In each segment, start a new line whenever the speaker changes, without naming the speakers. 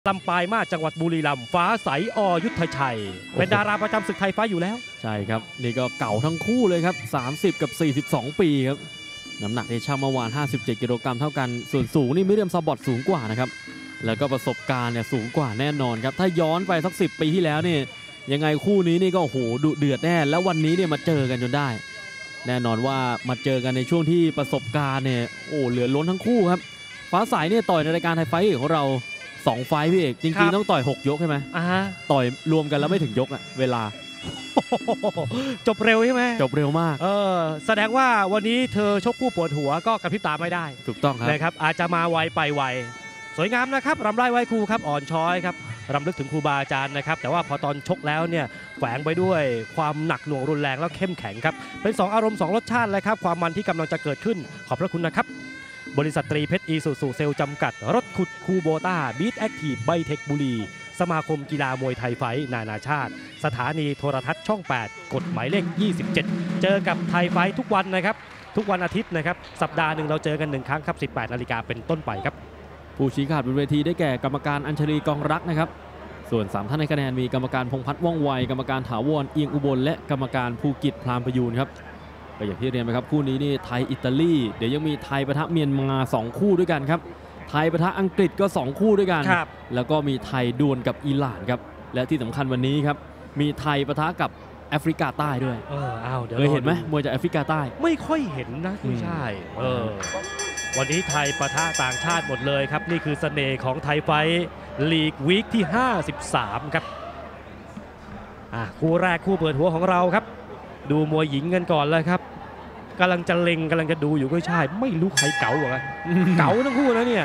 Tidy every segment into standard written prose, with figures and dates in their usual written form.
ลำปายมาจังหวัดบุรีรัมย์ฟ้าใสอยุทธชัยเป็นดาราประจำศึกไทยไฟอยู่แล้ว
ใช่ครับนี่ก็เก่าทั้งคู่เลยครับ30กับ42ปีครับน้ำหนักที่ช่างเมื่อวาน57กิโลกรัมเท่ากันส่วนสูงนี่มิเรียมซาบอตสูงกว่านะครับแล้วก็ประสบการณ์เนี่ยสูงกว่าแน่นอนครับถ้าย้อนไปสัก10 ปีที่แล้วนี่ยังไงคู่นี้นี่ก็โอ้โหดุเดือดแน่แล้ววันนี้เนี่ยมาเจอกันจนได้แน่นอนว่ามาเจอกันในช่วงที่ประสบการณ์เนี่ยโอ้เหลือล้นทั้งคู่ครับฟ้าใสเนี่ยต่อยในรายการไทยไฟท์ของเรา2 ไฟท์พี่เอกจริงๆต้องต่อย6 ยกใช่ไหมต่อยรวมกันแล้วไม่ถึงยกอะเวลา
จบเร็วใช่ไหม
จบเร็วมาก
แสดงว่าวันนี้เธอชกคู่ปวดหัวก็กระพริบตาไม่ได้
ถูกต้องครับ
นะครับอาจจะมาไวไปไวสวยงามนะครับรำไล่ไหว้ครูครับอ่อนช้อยครับรำลึกถึงครูบาอาจารย์นะครับแต่ว่าพอตอนชกแล้วเนี่ยแฝงไปด้วยความหนักหน่วงรุนแรงแล้วเข้มแข็งครับเป็น2 อารมณ์2 รสชาติเลยครับความมันที่กำลังจะเกิดขึ้นขอบพระคุณนะครับบริษัทตรีเพชรอีซูซูเซลจำกัดรถขุดคูโบต้าบีทแอคทีฟไบเทคบุรีสมาคมกีฬามวยไทยไฟท์นานาชาติสถานีโทรทัศน์ช่อง8กฎหมายเลข27เจอกับไทยไฟท์ทุกวันนะครับทุกวันอาทิตย์นะครับสัปดาห์หนึ่งเราเจอกัน1 ครั้งครับ 18 นาฬิกาเป็นต้นไปครับ
ผู้ชี้ขาดบนเวทีได้แก่กรรมการอัญชลีกองรักนะครับส่วน3 ท่านในคะแนนมีกรรมการพงษ์พัฒน์ว่องไวกรรมการถาวรเอียงอุบลและกรรมการภูกิจพรามพยูนครับก็อย่างที่เรียนไปครับคู่นี้นี่ไทยอิตาลีเดี๋ยวยังมีไทยปะทะเมียนมา2 คู่ด้วยกันครับไทยปะทะอังกฤษก็2 คู่ด้วยกันแล้วก็มีไทยดวลกับอิหร่านครับและที่สำคัญวันนี้ครับมีไทยปะทะกับแอฟริกาใต้ด้วยเคยเห็นไหมมวยจากแอฟริกาใต้
ไม่ค่อยเห็นนะไม่ใช่วันนี้ไทยปะทะต่างชาติหมดเลยครับนี่คือเสน่ห์ของไทยไฟท์ลีกวีคที่53ครับคู่แรกคู่เปิดหัวของเราครับดูมวยหญิงกันก่อนเลยครับกำลังจะเล็งกำลังจะดูอยู่ก็ใช่ไม่รู้ใครเก๋ากว่าเก๋าทั้งคู่นะเนี่ย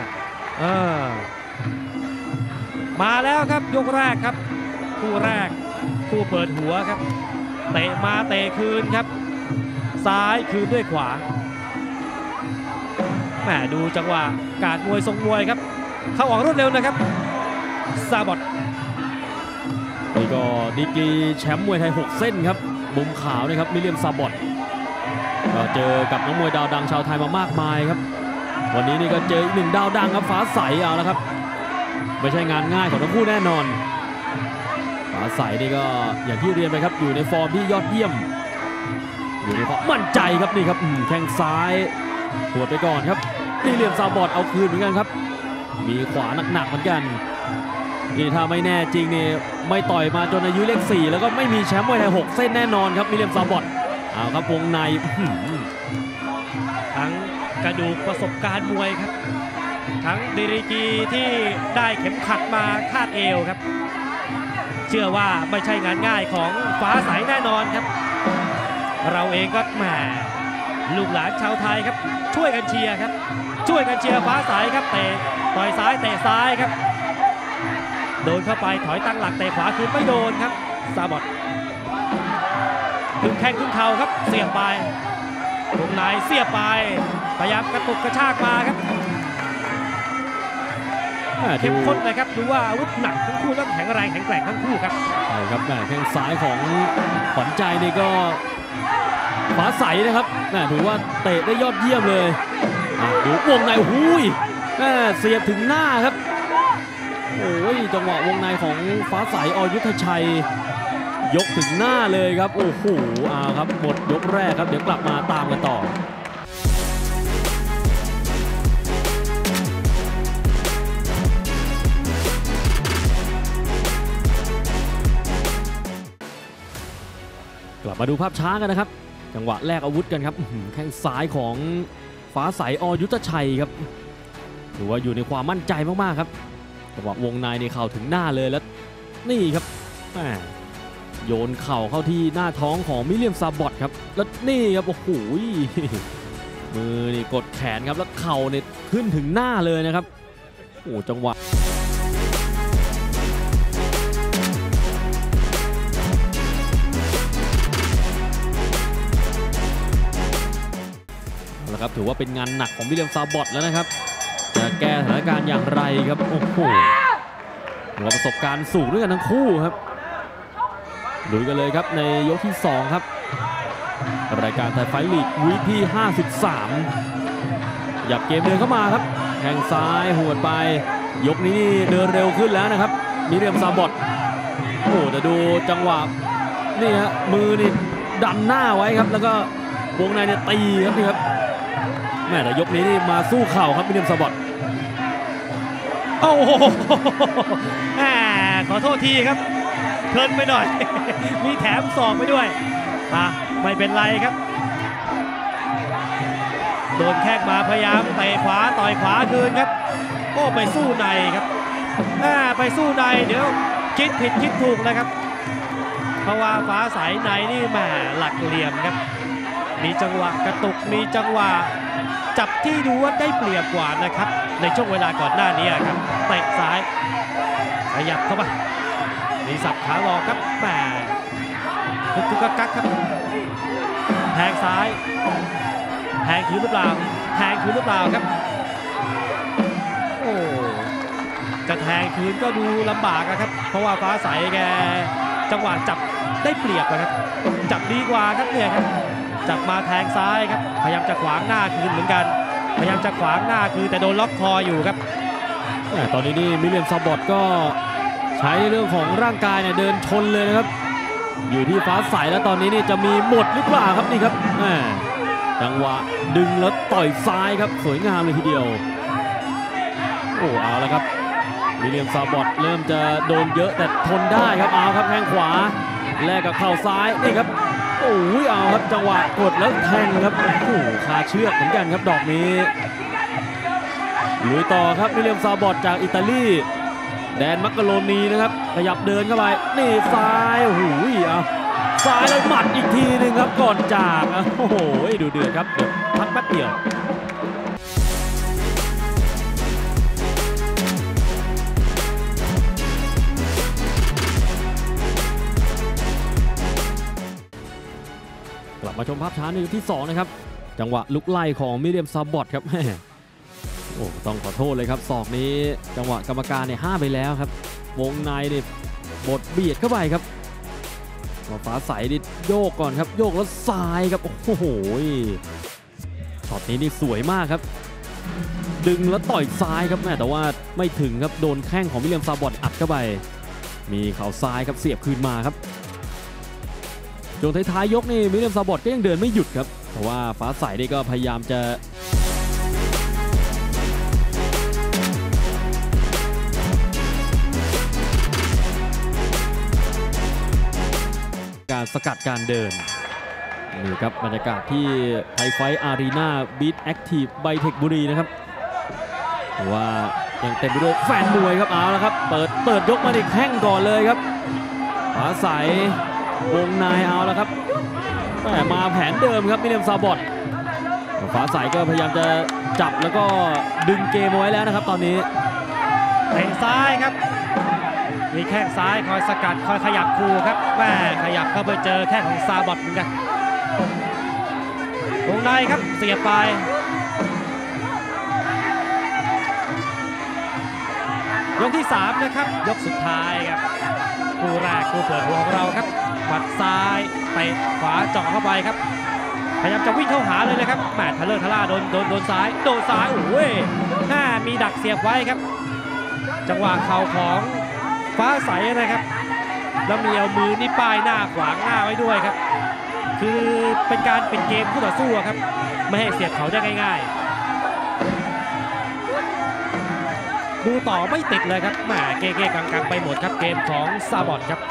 มาแล้วครับยกแรกครับคู่แรกคู่เปิดหัวครับเตะมาเตะคืนครับซ้ายคืนด้วยขวาแหมดูจังหวะการมวยทรงมวยครับเข้าออกรวดเร็วนะครับซาบอต
นี่ก็ดีกรีแชมป์มวยไทย6 เส้นครับมุมขาวนะครับมิเรียมซาบอตก็เจอกับนักมวยดาวดังชาวไทยมามากมายครับวันนี้นี่ก็เจออีก1 ดาวดังครับฟ้าใสเอาแล้วครับไม่ใช่งานง่ายของทั้งคู่แน่นอนฟ้าใสนี่ก็อย่างที่เรียนไปครับอยู่ในฟอร์มที่ยอดเยี่ยมอยู่ในความมั่นใจครับนี่ครับแข้งซ้ายหัวไปก่อนครับมิเรียมซาบอตเอาคืนเหมือนกันครับมีขวาหนักๆเหมือนกันนี่ถ้าไม่แน่จริงนี่ไม่ต่อยมาจนอายุเลข4แล้วก็ไม่มีแชมป์มวยไทย6 เส้นแน่นอนครับมิเรียมซาบอตเอาครับวงใน
ทั้งกระดูกประสบการณ์มวยครับทั้งดีริกีที่ได้เข็มขัดมาคาดเอวครับเชื่อว่าไม่ใช่งานง่ายของฟ้าใสแน่นอนครับเราเองก็แหมลูกหลานชาวไทยครับช่วยกันเชียร์ครับช่วยกันเชียร์ฟ้าใสครับเตะต่อยซ้ายเตะซ้ายครับโดนเข้าไปถอยตั้งหลักเตะขวาคืนไม่โดนครับซาบอตถึงแข้งถึงเข่าครับเสียบไปวงในเสียบไปพยายามกระตุกกระชากมาครับเข้มข้นเลยครับดูว่าอาวุธหนักทั้งคู่แล้วแข็งแรงแข็งแกร่งทั้งคู่ครับ
ใช่ครับแข้งซ้ายของขวัญใจนี่ก็ฟ้าใสนะครับถือว่าเตะได้ยอดเยี่ยมเลยดูวงในหุยเสียบถึงหน้าครับโอ้ยจังหวะวงในของฟ้าใสอยุทธชัยยกถึงหน้าเลยครับโอ้โหครับหมดยกแรกครับเดี๋ยวกลับมาตามกันต่อกลับมาดูภาพช้ากันนะครับจังหวะแลกอาวุธกันครับแข้งซ้ายของฟ้าใสอยุทธชัยครับถือว่าอยู่ในความมั่นใจมากๆครับจังหวะวงในนี่เข่าถึงหน้าเลยแล้วนี่ครับโยนเข่าเข้าที่หน้าท้องของมิเรียมซาบอตครับแล้วนี่ครับโอ้โหมือนี่กดแขนครับแล้วเข่าเนี่ยขึ้นถึงหน้าเลยนะครับโอ้จังหวะแล้วครับถือว่าเป็นงานหนักของมิเรียมซาบอตแล้วนะครับจะแก้สถานการณ์อย่างไรครับโอ้โหประสบการณ์สูงด้วยกันทั้งคู่ครับลุยกันเลยครับในยกที่2ครับรายการไทยไฟท์ลีกวีคที่53หยับเกมเดินเข้ามาครับแข้งซ้ายหวดไปยกนี้นี่เดินเร็วขึ้นแล้วนะครับมิเรียมซาบอตโอ้แต่ดูจังหวะนี่ฮะมือนี่ดันหน้าไว้ครับแล้วก็วงในเนี่ยตีครับนี่ครับแม่แต่ยกนี้นี่มาสู้เข่าครับมิเรียมซาบอต
โอ้โหขอโทษทีครับเพลินไปหน่อย มีแถมศอกไปด้วยไม่เป็นไรครับโดนแข้งมาพยายามเตะขวาต่อยขวาคืนครับโอ้ไปสู้ในครับไปสู้ในเดี๋ยวคิดผิดคิดถูกเลยครับเพราะว่าฟ้าใสในนี่แหมหลักเหลี่ยมครับมีจังหวะกระตุกมีจังหวะจับที่ดูว่าได้เปรียบกว่านะครับในช่วงเวลาก่อนหน้านี้ครับเตะซ้ายขยับเข้ามามีสับขาหลอกครับแหมกุกกักครับแทงซ้ายแทงคืนหรือเปล่าแทงคืนหรือเปล่าครับโอ้จะแทงคืนก็ดูลำบากนะครับเพราะว่าฟ้าใสแกจังหวะจับได้เปรียบนะครับจับดีกว่าครับเนี่ยครับจับมาแทงซ้ายครับพยายามจะขวางหน้าคืนเหมือนกันพยายามจะขวางหน้าคือแต่โดนล็อกคออยู่ครับ
ตอนนี้นี่มิเรียมซาบอตก็ใช้เรื่องของร่างกายเนี่ยเดินชนเลยนะครับอยู่ที่ฟ้าใสแล้วตอนนี้นี่จะมีหมดหรือเปล่าครับนี่ครับจังหวะดึงแล้วต่อยซ้ายครับสวยงามเลยทีเดียวโอ้เอาแล้วครับมิเรียมซาบอตเริ่มจะโดนเยอะแต่ทนได้ครับเอาครับแข้งขวาแลกกับเข่าซ้ายนี่ครับโอ้ยเอาครับจังหวะกดแล้วแทงครับโอ้คาเชือกเหมือนกันครับดอกนี้ลุยต่อครับมิเรียมซาบอตจากอิตาลีแดนมักกะโรนีนะครับขยับเดินเข้าไปนี่ซ้ายโอ้โหเอาซ้ายแล้วหมัดอีกทีหนึ่งครับก่อนจากโอ้โหดูเดือดครับเดี๋ยวพักแป๊บเดียวกลับมาชมภาพช้าในยกที่2นะครับจังหวะลุกไล่ของมิเรียมซาบอตครับโอ้ต้องขอโทษเลยครับศอกนี้จังหวะกรรมการเนี่ยห้ามไปแล้วครับวงในนี่บดเบียดเข้าไปครับฟ้าใสนี่โยกก่อนครับโยกแล้วซ้ายครับโอ้โหช็อตนี้นี่สวยมากครับดึงแล้วต่อยซ้ายครับแต่ว่าไม่ถึงครับโดนแข้งของมิเรียมซาบอตอัดเข้าไปมีเข่าซ้ายครับเสียบคืนมาครับช่วงท้ายๆยกนี่มิเรียมซาบอตก็ยังเดินไม่หยุดครับแต่ว่าฟ้าใสนี่ก็พยายามจะการสกัดการเดินนี่ครับบรรยากาศที่ไทยไฟท์อารีนาบีทแอคทีฟไบเทคบุรีนะครับว่ายังเต็มไปด้วยแฟนมวยครับเอาแล้วครับเปิดยกมาดิแข้งก่อนเลยครับฟ้าใสวงในเอาแล้วครับแต่มาแผนเดิมครับมิเรียมซาบอตฟ้าใสก็พยายามจะจับแล้วก็ดึงเกมเอาไว้แล้วนะครับตอนนี้
เตะซ้ายครับมีแข้งซ้ายคอยสกัดคอยขยับคู่ครับแม่ขยับเข้าไปเจอแข้งของซาบอตเหมือนกันวงในครับเสียบไปยกที่3นะครับยกสุดท้ายครับคู่แรกคู่เปิดหัวของเราครับหมัดซ้ายเตะขวาเจาะเข้าไปครับพยายามจะวิ่งเข้าหาเลยนะครับแหมทะเลอร์ทะล่าโดนซ้ายโอ้ยมีดักเสียบไว้ครับจังหวะเข่าของฟ้าใสนะครับแล้วมีเอามือนี่ป้ายหน้าขวางหน้าไว้ด้วยครับคือเป็นการปิดเกมคู่ต่อสู้ครับไม่ให้เสียบเขาได้ง่ายๆดูต่อไม่ติดเลยครับแหมเก้ๆกังๆไปหมดครับเกมของซาบอตครับ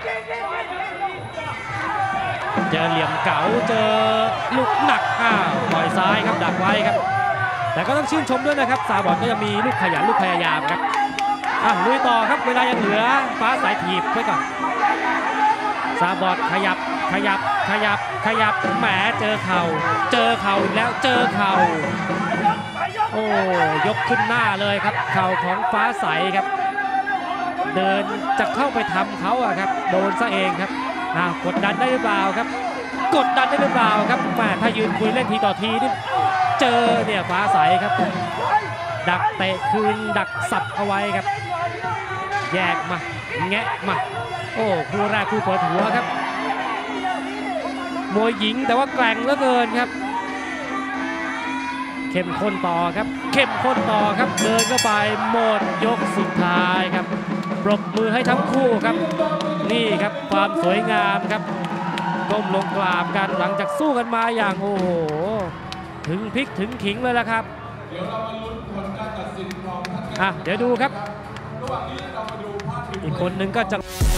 เจอเหลี่ยมเก๋าเจอลูกหนักปล่อยซ้ายครับดักไว้ครับแต่ก็ต้องชื่นชมด้วยนะครับซาบอตก็จะมีลูกขยันลูกพยายามครับลุยต่อครับเวลายังเหลือฟ้าสายถีบไว้ก่อนซาบอตขยับแหมเจอเข่าอีกแล้วเจอเข่าโอ้ยกขึ้นหน้าเลยครับเข่าของฟ้าใสครับเดินจะเข้าไปทำเขาครับโดนซะเองครับกดดันได้หรือเปล่าครับกดดันได้หรือเปล่าครับแหมถ้ายืนคุยเล่นทีต่อทีนี่เจอเนี่ยฟ้าใสครับดักเตะคืนดักสับเอาไว้ครับแยกมาแงะมาโอ้คู่แรกคู่เปิดหัวครับมวยหญิงแต่ว่าแกร่งเหลือเกินครับเข้มข้นต่อครับเข้มข้นต่อครับเดินเข้าไปหมดยกสุดท้ายครับปรบมือให้ทั้งคู่ครับนี่ครับความสวยงามครับก้มลงกราบกันหลังจากสู้กันมาอย่างโอ้โหถึงพริกถึงขิงเลยละครับเดี๋ยวเรามาลุ้นผลการตัดสินของท่านเดี๋ยวดูครับระหว่างนี้เรามาดูภาพอีกคนนึงก็จะ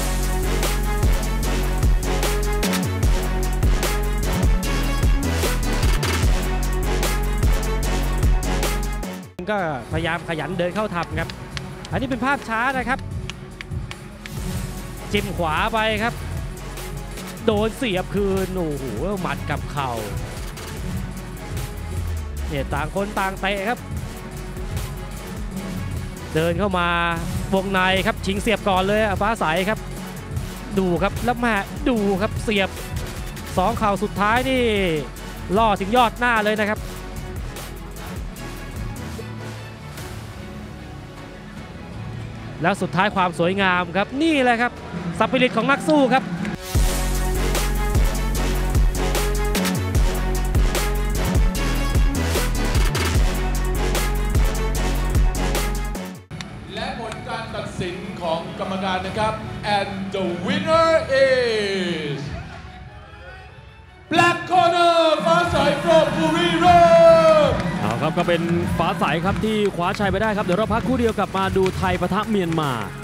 ก็พยายามขยันเดินเข้าทำครับอันนี้เป็นภาพช้านะครับจิ้มขวาไปครับโดนเสียบคืนโอ้โหหมัดกับเข่าเนี่ยต่างคนต่างเตะครับเดินเข้ามาวงในครับชิงเสียบก่อนเลยฟ้าใสครับดูครับแล้วแม่ดูครับเสียบ2เข่าสุดท้ายนี่ล่อถึงยอดหน้าเลยนะครับแล้วสุดท้ายความสวยงามครับนี่แหละครับสปิริตของนักสู้ครับ
และผลการตัดสินของกรรมการนะครับ and the winner is Black Corner ฟ้าใส from บุรีรัมย์
เอาครับก็เป็นฟ้าใสครับที่คว้าชัยไปได้ครับเดี๋ยวเราพักคู่เดียวกลับมาดูไทยปะทะเมียนมา